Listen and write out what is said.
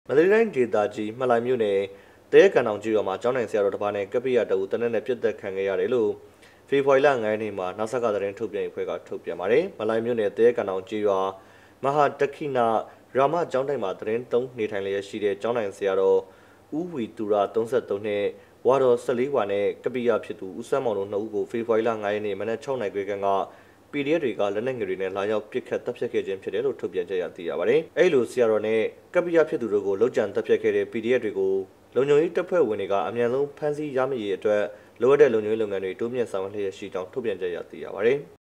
မန္တလေးတိုင်းဒေသကြီးမှလိုက်မြို့နယ်တဲကန်တောင်ကြီးရွာမှာကျောင်းနိုင်ဆရာတော်တစ်ပါးနဲ့ကပိယတအူတနက်နဲ့ပြစ်သက်ခံခဲ့ရတယ်လို့ဖေဖော်ဝါရီလ9ရက်နေ့မှာနောက်ဆက်ကသတင်းထုတ်ပြန်ရေးအဖွဲ့ကထုတ်ပြန်ပါတယ်။မလိုက်မြို့နယ်တဲကန်တောင်ကြီးရွာမဟာတခိနရာမကျောင်းတိုင်မှာသတင်းသုံးနေထိုင်လျက်ရှိတဲ့ကျောင်းနိုင်ဆရာတော်ဦးဝီတူရာ33နဲ့ဝါတော်14ဝါနဲ့ကပိယဖြစ်သူဦးစမ်းမောင်တို့2ဦးကိုဖေဖော်ဝါရီလ9ရက်နေ့မနက်6နာရီခန့်ကPDF တွေကလက်နက်ငယ်တွေနဲ့လာရောက်ပစ်ခတ်တပ်ဖြတ်ခဲ့ခြင်းဖြစ်တယ်လို့ထုတ်ပြန်ကြရသိရပါတယ်။အဲ့လိုဆရာတော်နဲ့ကပိယဖြစ်သူတို့ကိုလုံခြံတပ်ဖြတ်ခဲ့တဲ့ PDF တွေကိုလုံခြုံရေးတပ်ဖွဲ့ဝင်တွေကအမြန်ဆုံးဖမ်းဆီးရမိရေးအတွက်လိုအပ်တဲ့လုံခြုံရေးလုပ်ငန်းတွေတိုးမြင့်ဆောင်ရွက်လျက်ရှိကြောင်းထုတ်ပြန်ကြရသိရပါတယ်။